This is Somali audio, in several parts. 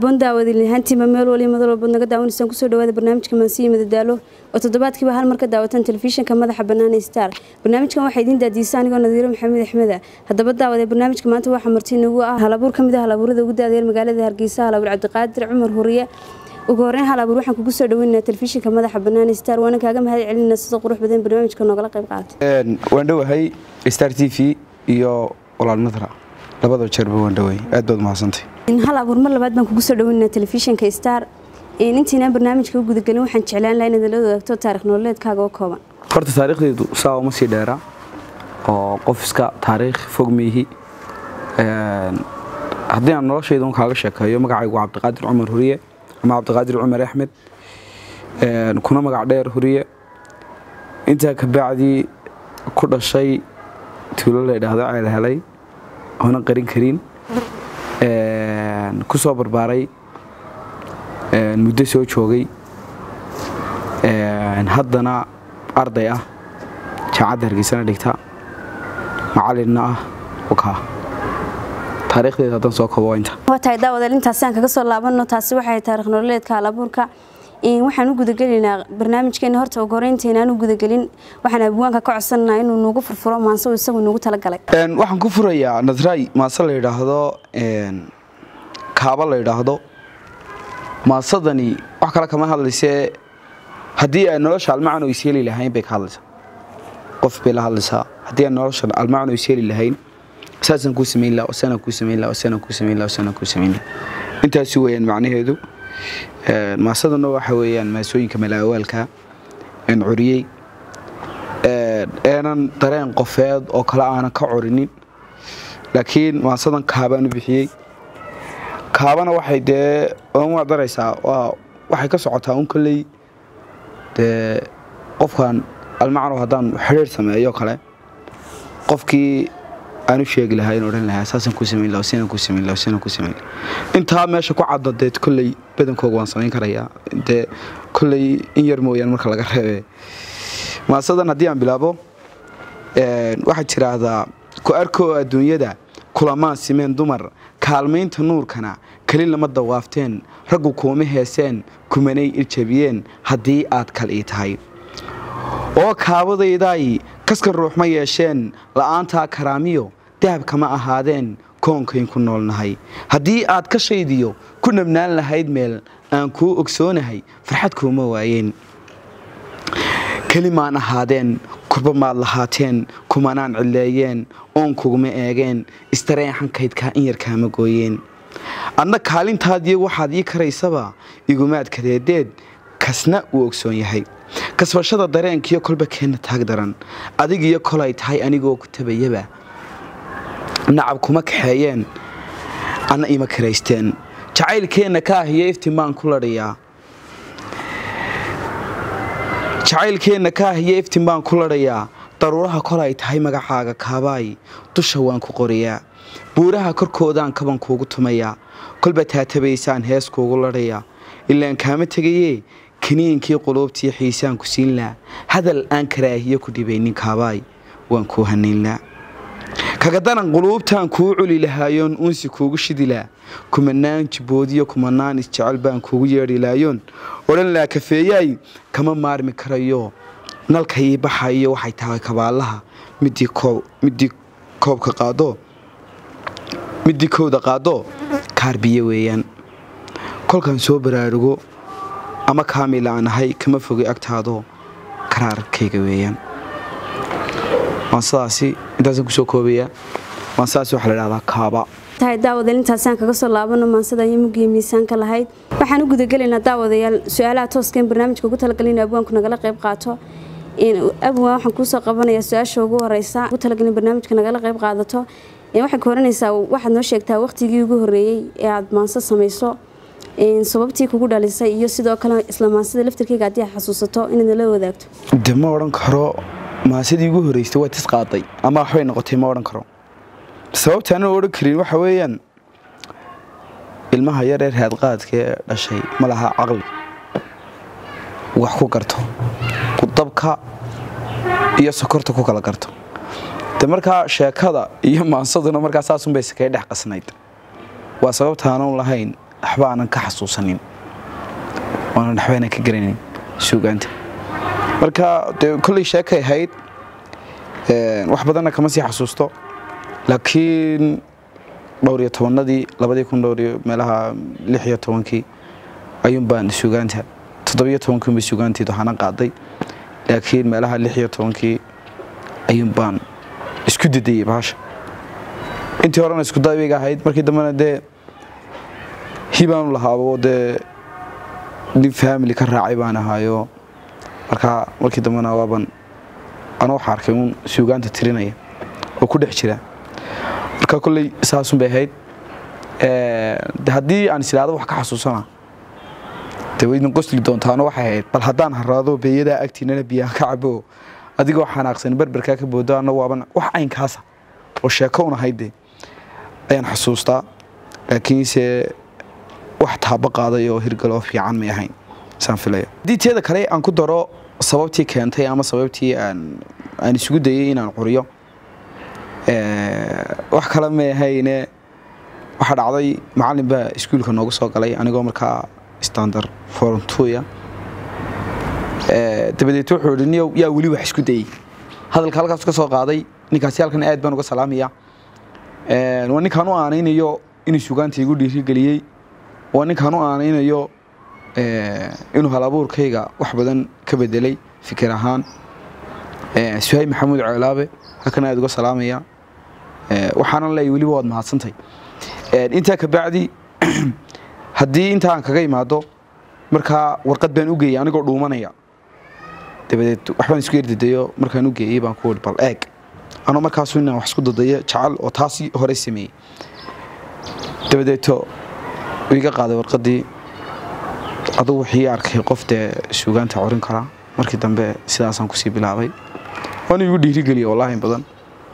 haboon daawadii hantiima meel wali madal walba naga daawanaysan ku soo dhawaada barnaamijka Maasiyo Madadaalo oo toddobaadkiiba hal mar ka daawatan telefishinka madaxa bannaan ee Star. barnaamijkan waxay idin daadiisay anigoo Nadiiro Maxamed Axmed. haddaba daawada barnaamijka maanta waxa marti nagu ah halabuur kamid ah halabuurada ugu daadeer magaalada Hargeysa Halabuur Cabdiqaadir Cumar Huriye. ugu horeyn halabuur waxaan kugu soo dhaweynaa telefishinka madaxa bannaan ee Star waana kaaga mahad celinaa sida qurux badan barnaamijka noogala qayb qaatay. waan dhawahay Star TV iyo walaal Nadra labada jeerba waan dhawahay aad baad mahadsantahay. halabuur mar labaad baan kugu soo dhaweynaa telefishinka Star. intiina barnaamijka u gudagalin waxaan jeclaan lahaa inaad la wadaagto taariikh nololeedkaaga oo kooban. horta taariikhdeedu saa uma sii dheera oo qof iska taariikh fog mihi haddii aan noloshayda kaaga sheekayo magacaygu Cabdiqaadir Cumar Huriye ama Cabdiqaadir Cumar Axmed kuna magac dheer Huriye inta ka bacdi ku dhashay tuulo la yiraahdo Ceel Helay oo qarin karin ku soo barbaaray muddo soo joogay haddana arday ah jaamacadda Hargeysa dhigta macallinna ah waka taariikhdeeda hadan soo koobo inta waxa daawada intaas aan kaga soo laabano taasi waxay taariikh nololeedka halabuurka waxaan u gudagelinaa barnaamijkeena horta ugu horeynteena aan u gudagelin waxaan abwaanka ka codsanaynaa inuu nagu furfuro maanso isagu nagu tala galay waxaan ku furayaa Nadray maanso la yiraahdo kaaba la yiraahdo maasadani wax kala kama hadlaysay hadii ay nolosha almacno isheeli lahayn bay ka hadlaysaa qof bay la hadlaysaa hadii ay nolosha almacno isheeli lahayn asaasan ku sameeyay la asana ku sameeyay intaas weeyaan macnaheedu maasadana waxa weeyaan maasooyinka malaawalka curiyay aanan dareen qofeed oo kala aan ka curinin laakiin maasadan kaabaan u bixiyay kaabana waxay oo daraysaa waxay ka socotaa un kale qofkan almacno hadaan xiriir sameeyo kale qofkii aanu sheegi lahaa inuu oran lahaa asaasan ku sameeyay asana ku sameeyay inta meesha ku cadadeed kulay badankooda waan sameyn karayaa kulay in yar mooyaan marka laga reebay maasadan hadii aan bilaabo waxa jiraahdaa ku arko adduunyada kulamaan simeen dumar kaalmeynta nuurkana kali lama dawaafteen raggu kooma heeseen kumanay iljabiyeen hadii aad kal ii tahay oo kaabadayday kaskan ruux ma yeesheen la'aanta karaamiyo dahab kama ahaadeen koonkayn ku noolnahay hadii aad ka shaydiyo ku nabnaan lahayd meel aan ku ogsoonahay farxad kuma waayeen kalimaan ahaadeen kurba maad lahaateen kumanaan cileeyeen oon kuguma eegeen istareexankaydka in yar kaama gooyeen adna kaalintaadii waxaad ii karaysaba igumaad kadeedeed kasna uu ogsoon yahay kasbashada dareenkiyo kolba keena taag daran adig iyo kolay tahay anigoo ku tabayaba nacab kuma kaxeeyeen ana ima karaysteen jacaylkeena ka ahiyo iftimaan ku ladhayaa daruuraha kolay tahay magacaaga kaabaay dusha waan ku qoriyaa buuraha korkoodaan kaban kuugu tumayaa kolba taatabaysaan hees kuugu ladhayaa ilaan kaama tegayee kiniinkii quluubtii xiisaan ku siinlaa hadal aan karaahiyo ku dhibaynin kaabaay waan kuu hanaynlaa kaga daran quluubtaan kuu culi lahaayoon unsi kuugu shidilaa kumanaan jiboodiyo kumanaan isjecel baan kuugu yeedhi laayoon odhan laa kafeeyaay kama maarmi karayo nalkay baxayo waxay tahay kabaalaha midii kooda qaado kaarbiye weeyaan kolkan soo baraarugo ama kaamil aan ahay kama fogay agtaado karaarkayga weeyaan maasaasi intaas ku soo koobaya maasaasi waxa la yiraahdaa kaaba daawada intaas aan kaga soo laabano maasada iyo mugiyo miisaanka lahayd waxaan u gudagaleynaa daawadayaal su'aalaha tooska ee barnaamijka ugu talagalay abwaanku nagala qayb qaato abwaan waxaan ku soo qabanayaa su'aasha ugu horeysa ugu talagalay barnaamijka nagala qayb qaadato waxay kooranaysaa waxaad noo sheegtaa waqtigii ugu horeeyay ee aad maanso samayso sababtii kugu dhalisay iyo sidoo kale isla maasada laftirkeyga hadii aad xasuusato inaad la wadaagto ma oran karo maasadii ugu horeysay waa tis qaaday ama waxay noqotay ma oran karo sababta aan oran karin waxa weeyaan ilmaha yar ee raad qaadka dhashay ma laha aqli wax ku garto ku dabka iyo sokorta ku kala garto marka sheekada iyo maansaduna marka saasun bay iska dhex qasnayd waa sababta aan lahayn waxba aanan ka xasuusanin waanan waxbana ka garanayn suugaanta marka kulli sheekay ahayd wax badanna kama sii xasuusto laakiin dhowr iyo tobanadii 2000 meelaha 16 ayuun baan suugaanta 17 bay suugaantii waxaan qaaday laakiin meelaha 16 ayuun baan isku didayay baasha intii horena isku dayayga ahayd markii dambana hibaan lahaabo di family ka raacay baan ahaayo markii dambana waaban anoo xarkay uun suugaanta tirinaya oo ku dhex jira marka kulli saasun bay ahayd haddii aan islaado wax ka xasuusana weydin qosli doontaana waxay ahayd bal haddaan haraado beeyada agtiinana biyaha ka cabo adigoo xanaaqsan barbarka ka boodo ana waaban wax aynkaasa oo sheeko una hayde ayaan xasuustaa laakiinse wax taaba qaaday oo hirgalo fiican ma ahayn saan filayo diiteeda kale aan ku daro sababtii keentay ama sababtii aan isugu dayay inaan qoriyo wax kale ma ahayne waxa dhacday macallin baa iskuulka noogu soo galay anigoo markaa standard form 2 dabadeed wuxuu yidhi yaa weli wax isku dayay hadalka halkaas ka soo qaaday ninkaasi halkan aad baan uga salaamaya waa ninkaan u aanaynayo inuu suugaanta igu dhiirigeliyay waa ninkaan u aanaynayo inuu halabuurkayga wax badan ka bedelay fikir ahaan Suhayb Maxamuud Ceelaabe halkan aad uga salaamaya waxaan leeyahay weli waad mahadsantay inta ka bacdi haddii intaan kaga imaado markaa warqad baan u geeyay anigoo dhuumanaya dabadeed waxbaan isku yerdidayo markaan u geeyay baan ku wad bal eeg anoo markaas inaan wax isku dadayo jacayl oo taasi hore sameeyay dabadeed iga qaaday warqadii aduu wixii arkay qofte suugaanta corin kara markii dambe sidaasaan ku sii bilaabay waan igu dhiirigeliyay wallahi badan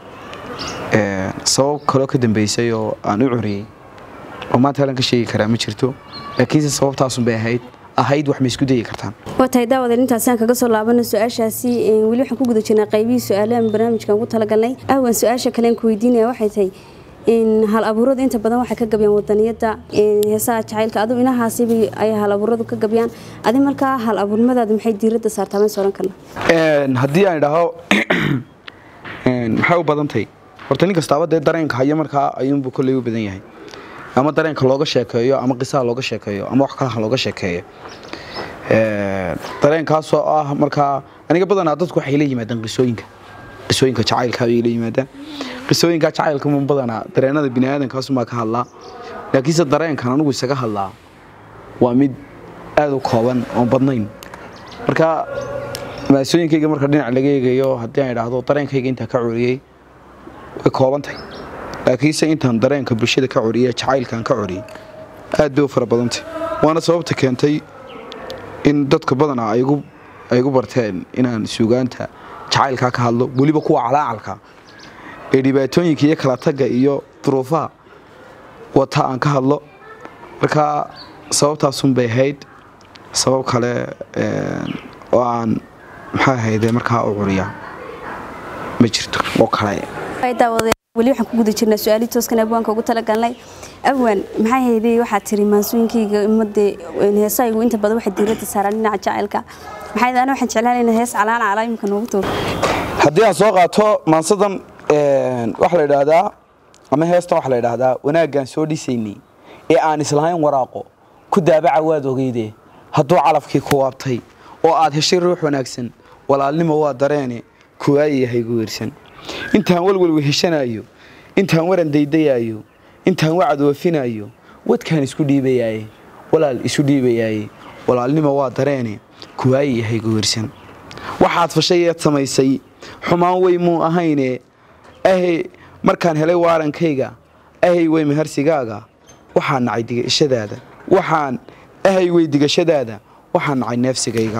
sabab kale ka dambeysay oo aan u curiyay oo maanta halkan ka sheegi karaa ma jirto laakiin sababtaas bay ahayd wax ma isku dayi kartaan watay daawada intaasaan kaga soo laabano su'aashaasi wali waxaan ku guda jirnaa qaybihii su'aalaha barnaamijkan ugu talagalnay awan su'aasha kale aan ku weydiinaya waxay tahay in hal abuurada inta badan waxa ka gabyaan wadaniyada heesaha jacaylka adu inahaasi ay hal abuuradu ka gabyaan adi markaa hal abuurmadaadu maxay diiradda saartaa ma sooran karna haddii aan idhaaho maxay u badantay horta nin kastaaba dareenka haya markaa ayuunbu kolley u badan yahay ama dareenka looga sheekeeyo ama qisaha looga sheekeeyo ama wax kale looga sheekeeyo dareenkaas oo ah markaa aniga badanaa dadku waxay la yimaadaan qisooyinka jacaylka ay la yimaadaan qisooyinka jacaylka mun badanaa dareenada bini'aadankaas ma ka hadlaa laakiinse dareenkan anigu isaga hadlaa waa mid aad u kooban oo badnayn marka maasooyinkayga marka dhinac laga eegayo haddii aan idhaahdo dareenkayga inta ka curiyay way koobantay laakiinse intaan dareenka bulshada ka curiyay jacaylkan ka curiyay aad bay u fara badantay waana sababta keentay in dadka badanaa ay igu barteen inaan suugaanta jacaylka ka hadlo waliba kuwa calaacalka ee dhibaatooyinka iyo kala taga iyo duruufaha wata aan ka hadlo marka sababtaasun bay ahayd sabab kale oo aan maxaa ahayd markaa u curiya ma jirto oo kale wali waxaan ku guda jirnaa su'aali tooskan abwaanka ugu talagalnay abwaan maxay hayday waxa tiri maasuunkayga ummadee heesaygu inta badan waxa diiradda saaran dhinaca jacaylka maxay daan waxaan jeclaan inaan hees calaamka noogu tuuro haddii aan soo qaato maansadan waxa la yiraahdaa ama heesta waxa la yiraahdaa wanaagan soo dhisaynay ee aan islahayn waraaqo ku daabaca waad ogeydee hadduu calafkii ku waabtay oo aad heshay ruux wanaagsan walaalnimo waa dareene kuwaa yahay guursan intaan walwal weheshanayo intaan waran daydayayo intaan wacad wafinayo wadkaan isku dhiibayay walaal isu dhiibayay walaalnimo waa dareene kuwaa yahay guursan waxaad fashay ee samaysay xumaan way muu ahayne markaan helay waarankayga way maharsigaaga waxaan nacay digashadaada waxaan way digashadaada waxaan nacay neefsigayga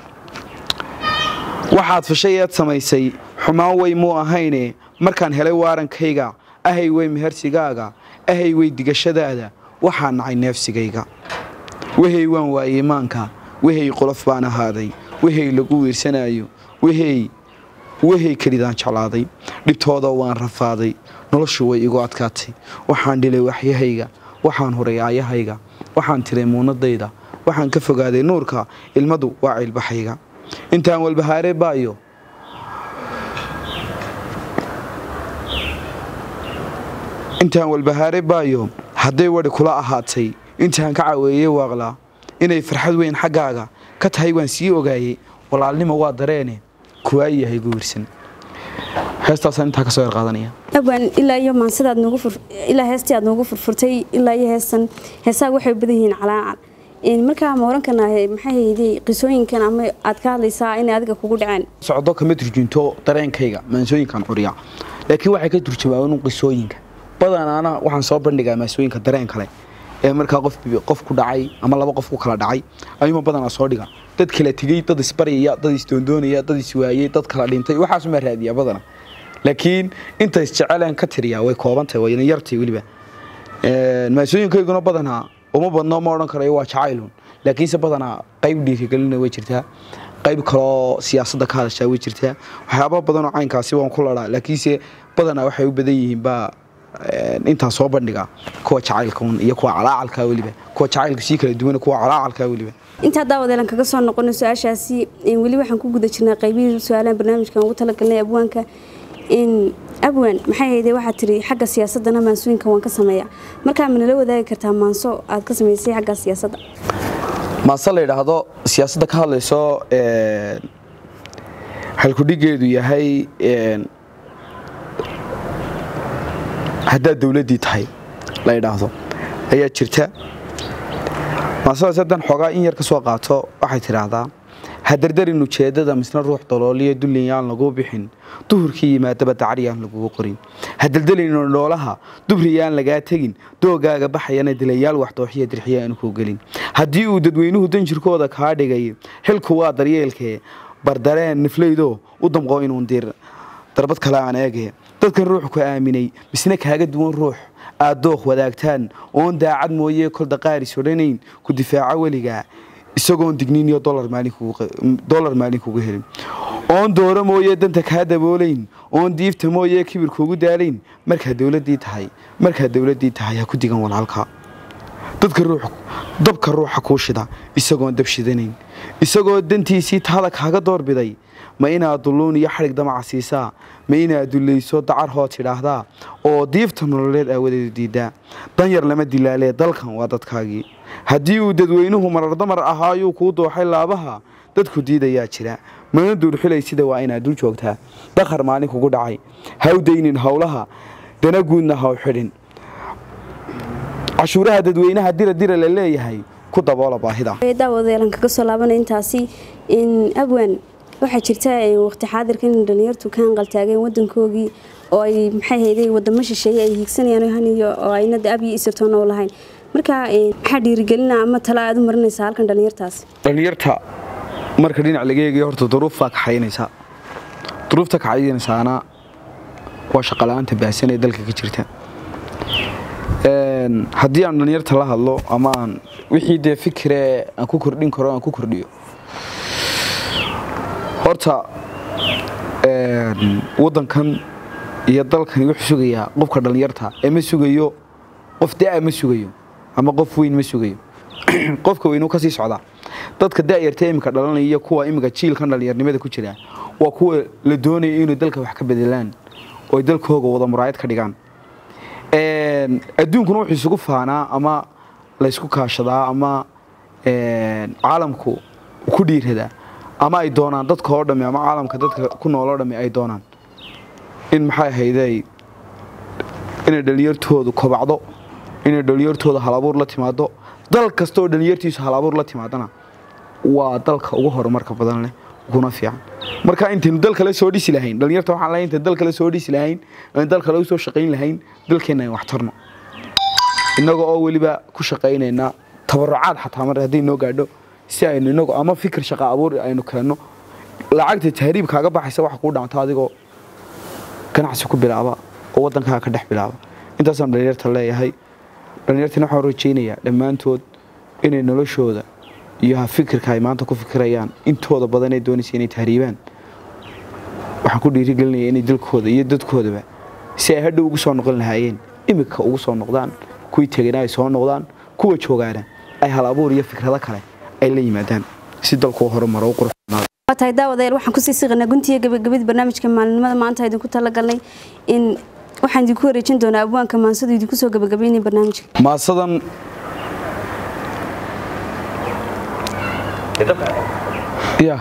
waxaad fashay ee samaysay xumaan way muu ahayne markaan helay waarankayga way maharsigaaga way digashadaada waxaan nacay neefsigayga wahay waan waayey maanka wahay qolof baan ahaaday wahay lagu wiirsanayo wahay kalidaan jeclaaday dhibtooda waan rafaaday noloshu way igu adkaatay waxaan dhilay waxyahayga waxaan huray aayahayga waxaan tiray muunadayda waxaan ka fogaaday nuurka ilmadu waa cilbaxayga intaan walbahaare baayo hadday wadi kula ahaatay intaan ka caweeyey waaqlaa inay farxad weyn xaggaaga ka tahay waan sii ogaayey walaalnimo waa dareene kuwaa yahay guursan heestaasaan intaa ka soo yarqaadanaya abwaan ilaa iyo maansidaad ilaa heestii aad noogu furfurtay ilaa iyo heesaaga waxay badan yihiin calaacal markaa ma oran karnaa maxay hayday qisooyinkan ama aad ka hadlaysaa inay adiga kugu dhaceen socdo kama turjunto dareenkayga maansooyinkan curiya laakiin waxay ka turjumaan qisooyinka badanaana waxaan soo bandhigaa maansooyinka dareen kale ee markaa qof ku dhacay ama laba qof ku kala dhacay ayuma badanaa soo dhiga dad kala tegey dad isbaraya dad isdoondoonaya dad iswaayey dad kala dhintay waxaas ma raadiya badana laakiin inta isjecelaan ka tiriya way koobantahay wayna yartay weliba maansooyinkayguna badanaa uma badno ma odhan karayo waa jacaylun laakiinse badanaa qayb dhiirigelina way jirtaa qayb kaloo siyaasadda ka hadashaa way jirtaa waxyaaba badanoo caynkaasi waan ku ladhaa laakiinse badanaa waxay u badan yihiin baa intaan soo bandhiga kuwa jacaylka iyo kuwa calaacalka weliba kuwa jacaylka sii kala duwan kuwa calaacalka weliba inta daawadeelan kaga soo noqono su'aashaasi weli waxaan ku guda jirnaa qaybihii su'aalaha barnaamijkan ugu talagalnay abwaanka abwaan maxay hayday waxaad tiri xagga siyaasadana maansooyinka waan ka sameeyaa markaa ma nala wadaagi kartaa maanso aad ka samaysay xagga siyaasadda maanso la yidhaahdo siyaasadda ka hadlayso halkudhigeedu yahay haddaad dowladdii tahay la yidhaahdo ayaa jirta maasadaas haddaan xoogaa in yar ka soo qaato waxay tidhaahdaa hadardarin ujeeddada misna ruux dalooliyo dulliyaan laguu bixin duhurkii yimaadaba dacariyaan lagugu qorin hadaldalayno dhoolaha dubriyaan lagaa tegin doogaaga baxayana dilayaal waxdooxiya dirxiya aanu kuu gelin haddii uu dadweynuhu danjirkooda kaa dhigay xilku waa daryeelkee bardareen niflaydoo u damqoo inuun dir darbad kale aan eege dadkan ruux ku aaminay misna kaaga duwan ruux aad dooq wadaagtaan oon daacad mooye kol daqaaris odhanayn ku difaaco weligaa isagoon digniin iyo dollar maalin kugu helin oon dooro mooye danta kaa daboolayn oon diifta mooye kibir kuugu daalayn markaad dowladdii tahay ha ku digan walaalka dabka ruuxa kuu shida isagoon dab shidanayn isagoo dantiisii taada kaaga doorbiday ma inaad dulluun iyo xadhig damaca siisaa ma inaad dullayso dacar hoo tidhaahdaa oo diifta nololeed aawadeedu diiddaa danyar lama dilaalee dalkan waa dadkaagii haddii uu dadweynuhu marardamar ahaayuu kuu dooxay laabaha dadku diidayaa jira mana duurxilay sida waa inaad dul joogtaa dakhar maalin kugu dhacay haw daynin howlaha dana guudna haw xidhin cashuuraha dadweynaha dira la leeyahay ku daboola baahida daawadeelan kaga soo laabanay intaasi abwaan waxaa jirta waqti xaadirka in dhalinyartu ka hanqaltaageen wadankoogii oo ay maxay hayday wadamo shisheeye ay hiigsanayaan haniyo oo ayna ab iyo isirtoon oo lahayn marka maxaa dhiirigelina ama tala aad u marinaysaa halkan dhalinyarta marka dhinac laga eegayo horta duruufaa kaxaynaysaa duruufta kaxaynaysaana waa shaqala'aanta baahsan ee dalka ka jirta haddii aan dhalinyarta la hadlo ama aan wixii dee fikire aan ku kordhin karo aan ku kordhiyo horta wadankan iyo dalkani wuxuu sugayaa qofka dhalinyarta ee ma sugayo qof daa ma sugayo ama qof weyn ma sugayo qofka weyn uu ka sii socdaa dadka daayarta imika dhalanaya kuwa imika jiilkan dhalinyarnimada ku jira waa kuwa la doonaya inay dalka wax ka bedelaan oo dalkooga wada muraayad ka dhigaan adduunkuna wuxuu isugu faanaa ama la isku kaashadaa ama caalamku ku dhiiradaa ama ay doonaan dadka oo dhami ama caalamka dadka ku nool oo dhami ay doonaan in maxay hayday inay dhalinyartoodu kobacdo inay dhalinyartooda halabuur la timaado dal kasta oo dhalinyartiisu halabuur la timaadana waa dalka ugu horumarka badan leh kuna fiican marka intaynu dalka la soo dhisi lahayn dhalinyarta waxaan leeyahay inta dalka la soo dhisi lahayn in dalka lagu soo shaqayn lahayn dalkeena ay wax tarno inaga oo waliba ku shaqaynayna tabarucaad xataa mar haddii noo gaadho si aynu inagu ama fikir shaqa abuur aynu keenno lacagta tahriib kaaga baxaysa wax ku dhaanto adigoo ganacsi ku bilaaba oo wadanka ka dhex bilaaba intaasaan dhalinyarta leeyahay dhalinyartina waxaan rajaynayaa dhammaantood inay noloshooda iyo fikirka ay maanta ku fikirayaan intooda badan ay doonaysa inay tahriibaan waxaan ku dhiirigelinayaa inay dalkooda iyo dadkoodaba si ay hadhow ugu soo noqon lahaayeen imika ugu soo noqdaan kuwii tegana ay soo noqdaan kuwa joogaana ay hal abuur iyo fikrado kale ay la yimaadaan si dalku horumaro qurux tahay daawadayaal waxaan ku sii siqnaa guntiga gabagabada barnaamijka maalinimada maanta idinku talagalnay in waxaan idinku wareejin doonaa abwaanka maansada idinku soo gabagabeynay barnaamijka maasadan يا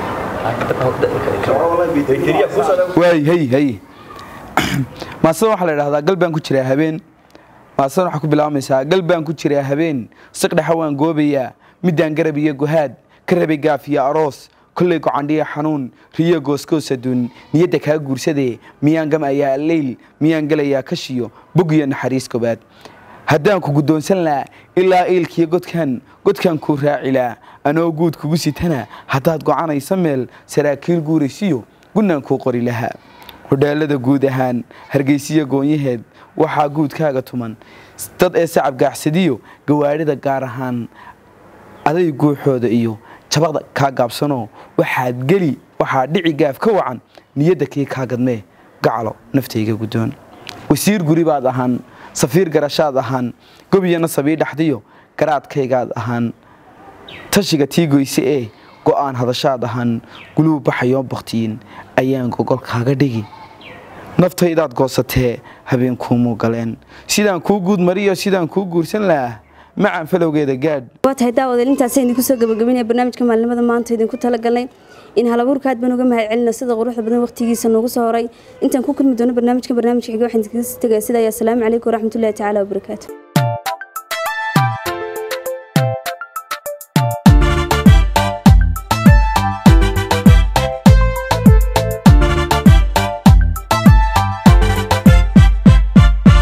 واي هي ما سو waxa la yiraahdaa galbaan ku jiraa habeen ma soo waxa ku bilaabmaysaa galbaan ku jiraa habeen siqda xawaan goobaya midaan garab iyo gohaad ka rabay gaafiya aroos kulay gocandhiya xanuun riyo gooskoosadun niyada ka guursadee miyaan gamayaa leyl miyaan galayaa kashiyo bugiyo naxariis koobaad haddaan ku gudoonsan la ilaa eelkiyo godkan ku raacila anoo guud kugu sitana hadaad go'anaysa meel saraakiil guuraysiyo gunaan ku qori laha hodheelada guud ahaan hargeysiyo goonyaheed waxa guudkaaga tuman dad ee sacab gaaxsadiyo gawaarida gaar ahaan aday guuxooda iyo jabada ka gaabsano waxaa dhici gaaf ka wacan niyada kii ka gadmee gacalo naftayga gudoon wasiir guri baad ahaan safiir garashaad ahaan gobiyana sabii dhaxdiyo garaadkaygaad ahaan tashiga tiigoyse ee go'aan hadashaad ahaan guluub baxayo baqtiin ayaan gogolkaaga dhigi naftaydaad goosatee habeen kuumu galeen sidaan kuu guud mariyo sidaan kuu guursan lahaa macaan falowgeeda gaadh waatahay daawadayaal intaas idinku soo gabagabeynay barnaamijka maalinimada maanta idinku talagalnay in hal abuurka aad baan uga mahadcelina sida quruxda badan waqtigiisa noogu soo horay intaan ku kulmi doono barnaamijka xiga waxaan idinkaga tagay sida ayaa salaamu calaykum waraxmatullaahi tacaala wabarakaatuh